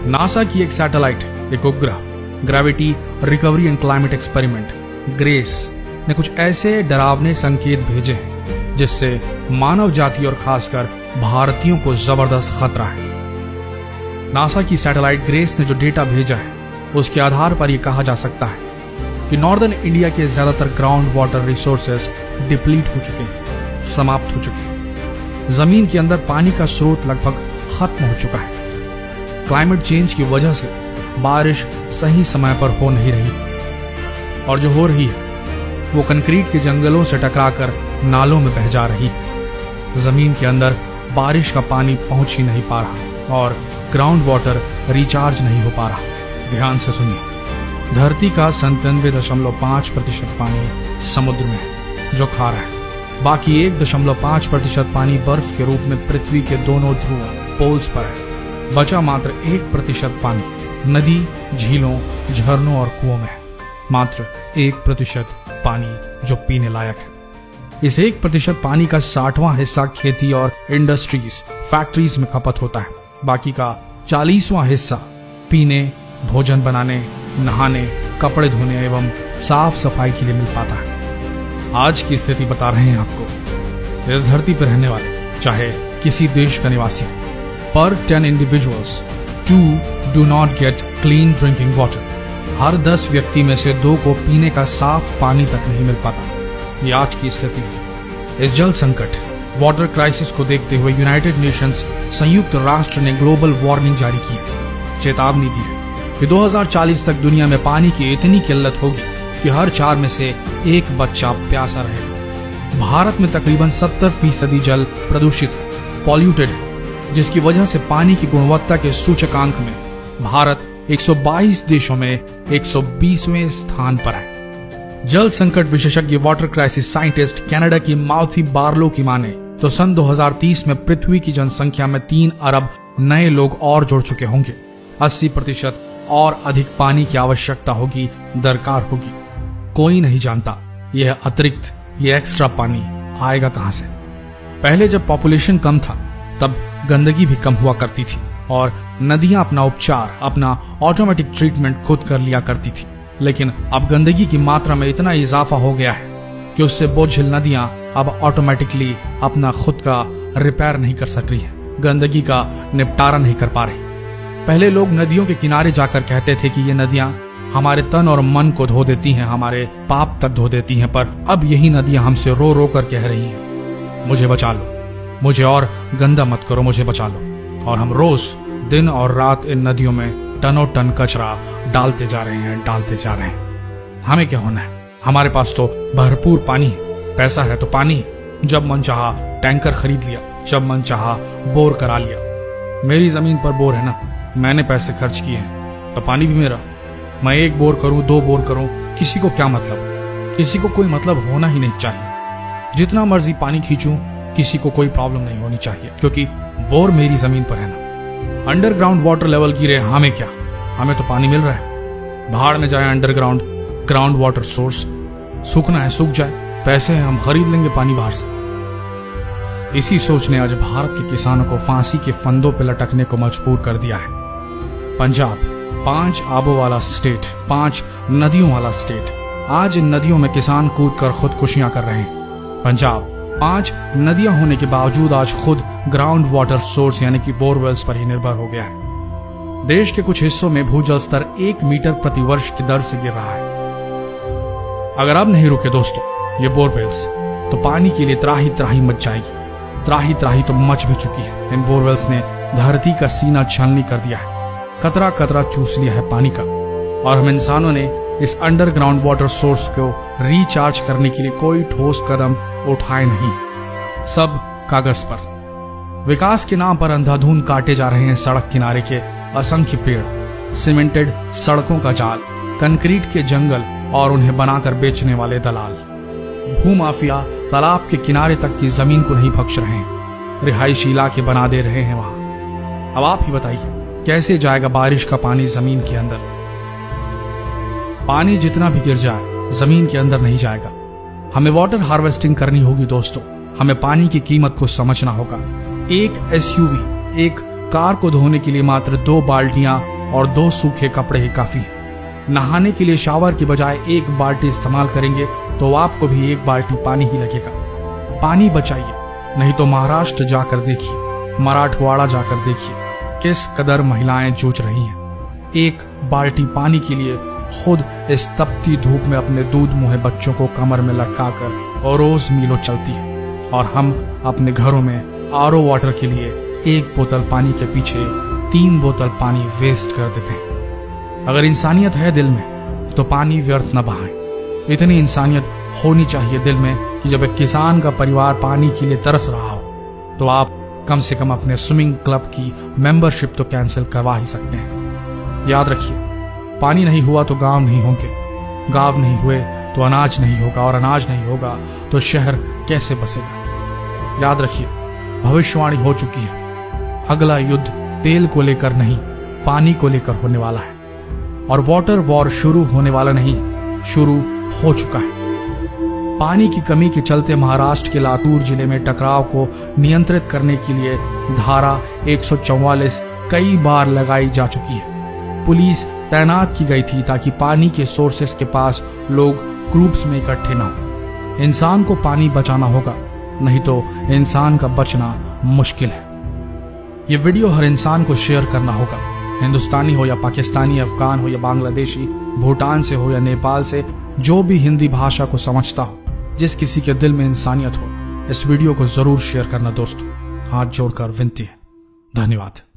NASA की एक satellite, एक उपग्रह gravity recovery and climate experiment Grace ने कुछ ऐसे डरावने संकेत भेजे हैं जिससे मानव जाति और खासकर भारतीयों को जबरदस्त खतरा है। नासा की सैटेलाइट ग्रेस ने जो डेटा भेजा है उसके आधार पर यह कहा जा सकता है कि नॉर्दर्न इंडिया के ज्यादातर ग्राउंड वाटर रिसोर्सेज डिप्लीट हो चुके हैं, समाप्त हो चुके हैं। जमीन के अंदर पानी का स्रोत लगभग खत्म हो चुका है। क्लाइमेट चेंज की वजह से बारिश सही समय पर हो नहीं रही और जो हो रही है वो कंक्रीट के जंगलों से टकराकर नालों में बह जा रही है। जमीन के अंदर बारिश का पानी पहुंच ही नहीं पा रहा और ग्राउंड वाटर रिचार्ज नहीं हो पा रहा। ध्यान से सुनिए, धरती का 97.5% पानी समुद्र में है जो खारा है। बाकी 1.5% पानी बर्फ के रूप में पृथ्वी के दोनों ध्रुव पोल्स पर है। बचा मात्र 1% पानी नदी, झीलों, झरनों और कुओं में है। मात्र 1% पानी जो पीने लायक है। इस 1% पानी का 60वां हिस्सा खेती और इंडस्ट्रीज, फैक्ट्रीज में खपत होता है। बाकी का 40वां हिस्सा पीने, भोजन बनाने, नहाने, कपड़े धोने एवं साफ सफाई के लिए मिल पाता है। आज की स्थिति बता रहे हैं आपको। इस धरती पर रहने वाले चाहे किसी देश का निवासी हो, पर 10 individuals 2 do not get clean drinking water. हर 10 व्यक्ति में से 2 को पीने का साफ पानी तक नहीं मिल पाता। ये आज की स्थिति है। इस जल संकट, वाटर क्राइसिस को देखते हुए यूनाइटेड नेशंस संयुक्त राष्ट्र ने ग्लोबल वार्निंग जारी की, चेतावनी दी है कि 2040 तक दुनिया में पानी की इतनी किल्लत होगी कि हर 4 में से 1 बच्चा प्यासा रहेगा। भारत में तकरीबन 70% जल प्रदूषित है, पॉल्यूटेड है, जिसकी वजह से पानी की गुणवत्ता के सूचकांक में भारत 122 देशों में 120वें स्थान पर है। जल संकट विशेषज्ञ वाटर क्राइसिस साइंटिस्ट कनाडा की माउथी बार्लो की माने तो सन 2030 में पृथ्वी की जनसंख्या में 3 अरब नए लोग और जुड़ चुके होंगे। 80% और अधिक पानी की आवश्यकता होगी, दरकार होगी। कोई नहीं जानता यह अतिरिक्त, यह एक्स्ट्रा पानी आएगा कहां से। पहले जब पॉपुलेशन कम था तब गंदगी भी कम हुआ करती थी और नदियां अपना उपचार, अपना ऑटोमेटिक ट्रीटमेंट खुद कर लिया करती थी। लेकिन अब गंदगी की मात्रा में इतना इजाफा हो गया है कि उससे बोझिल नदियां अब ऑटोमेटिकली अपना खुद का रिपेयर नहीं कर सक रही है, गंदगी का निपटारा नहीं कर पा रही। पहले लोग नदियों के किनारे जाकर कहते थे कि ये नदियां हमारे तन और मन को धो देती हैं, हमारे पाप तक धो देती हैं, पर अब यही नदियां हमसे रो रो कर कह रही हैं, मुझे बचा लो, मुझे और गंदा मत करो, मुझे बचा लो। और हम रोज दिन और रात इन नदियों में टनों टन कचरा डालते जा रहे हैं। हमें क्या होना है? हमारे पास तो भरपूर पानी है, पैसा है तो पानी, जब मन चाहा टैंकर खरीद लिया, जब मन चाहा बोर करा लिया। मेरी जमीन पर बोर है ना, मैंने पैसे खर्च किए हैं तो पानी भी मेरा। मैं 1 बोर करूं, 2 बोर करूं, किसी को क्या मतलब? किसी को कोई मतलब होना ही नहीं चाहिए। जितना मर्जी पानी खींचूं, किसी को कोई प्रॉब्लम नहीं होनी चाहिए, क्योंकि बोर मेरी जमीन पर है ना। अंडरग्राउंड वाटर लेवल गिरे, हमें क्या? हमें तो पानी मिल रहा है। भाड़ में जाए अंडरग्राउंड ग्राउंड वाटर सोर्स, सूखना है सूख जाए, पैसे हैं हम खरीद लेंगे पानी बाहर से। इसी सोच ने आज भारत के किसानों को फांसी के फंदों पर लटकने को मजबूर कर दिया है। पंजाब 5 आबों वाला स्टेट, 5 नदियों वाला स्टेट। आज इन नदियों में किसान कूद कर खुदकुशियां कर रहे हैं। पंजाब 5 नदियां होने के बावजूद आज खुद ग्राउंड वाटर सोर्स यानी कि बोरवेल्स पर ही निर्भर हो गया है। देश के कुछ हिस्सों में भूजल स्तर 1 मीटर प्रति वर्ष की दर से गिर रहा है। अगर अब नहीं रुके दोस्तों ये बोरवेल्स, तो पानी के लिए त्राही त्राही मच जाएगी। त्राही त्राही तो मच भी चुकी है। इन बोरवेल्स ने धरती का सीना छलनी कर दिया है, कतरा कतरा चूस लिया है पानी का। और हम इंसानों ने इस अंडरग्राउंड वाटर सोर्स को रिचार्ज करने के लिए कोई ठोस कदम उठाए नहीं, सब कागज पर। विकास के नाम पर अंधाधुंध काटे जा रहे हैं सड़क किनारे के असंख्य पेड़, सीमेंटेड सड़कों का जाल, कंक्रीट के जंगल और उन्हें बनाकर बेचने वाले दलाल। भूमाफिया तालाब के किनारे तक की जमीन को नहीं बख्श रहे हैं, रिहायशी इलाके बना दे रहे हैं वहां। अब आप ही बताइए कैसे जाएगा बारिश का पानी जमीन के अंदर? पानी जितना भी गिर जाए जमीन के अंदर नहीं जाएगा। हमें वाटर हार्वेस्टिंग करनी होगी दोस्तों। हमें पानी की कीमत को समझना होगा। एक एसयूवी, एक कार को धोने के लिए मात्र 2 बाल्टियां और 2 सूखे कपड़े ही काफी हैं। नहाने के लिए शावर की बजाय 1 बाल्टी इस्तेमाल करेंगे तो आपको भी 1 बाल्टी पानी ही लगेगा। पानी बचाइए, नहीं तो महाराष्ट्र जाकर देखिए, मराठवाड़ा जाकर देखिए किस कदर महिलाएं जूझ रही हैं। 1 बाल्टी पानी के लिए खुद इस तपती धूप में अपने दूध मुहे बच्चों को कमर में लटकाकर और रोज मीलों चलती है, और हम अपने घरों में आरओ वाटर के लिए 1 बोतल पानी के पीछे 3 बोतल पानी वेस्ट कर देते हैं। अगर इंसानियत है दिल में तो पानी व्यर्थ न बहाएं। इतनी इंसानियत होनी चाहिए दिल में कि जब एक किसान का परिवार पानी के लिए तरस रहा हो तो आप कम से कम अपने स्विमिंग क्लब की मेंबरशिप तो कैंसिल करवा ही सकते हैं। याद रखिए, पानी नहीं हुआ तो गांव नहीं होंगे, गांव नहीं हुए तो अनाज नहीं होगा, और अनाज नहीं होगा तो शहर कैसे बसेगा। याद रखिए, भविष्यवाणी हो चुकी है, अगला युद्ध तेल को लेकर नहीं पानी को लेकर होने वाला है, और वाटर वॉर शुरू होने वाला नहीं, शुरू हो चुका है। पानी की कमी के चलते महाराष्ट्र के लातूर जिले में टकराव को नियंत्रित करने के लिए धारा 144 कई बार लगाई जा चुकी है। पुलिस तैनात की गई थी ताकि पानी के सोर्सेस के पास लोग ग्रुप्स में इकट्ठे न हो। इंसान को पानी बचाना होगा, नहीं तो इंसान का बचना मुश्किल है। ये वीडियो हर इंसान को शेयर करना होगा, हिंदुस्तानी हो या पाकिस्तानी, अफगान हो या बांग्लादेशी, भूटान से हो या नेपाल से, जो भी हिंदी भाषा को समझता हो, जिस किसी के दिल में इंसानियत हो, इस वीडियो को जरूर शेयर करना दोस्तों। हाथ जोड़कर विनती है। धन्यवाद।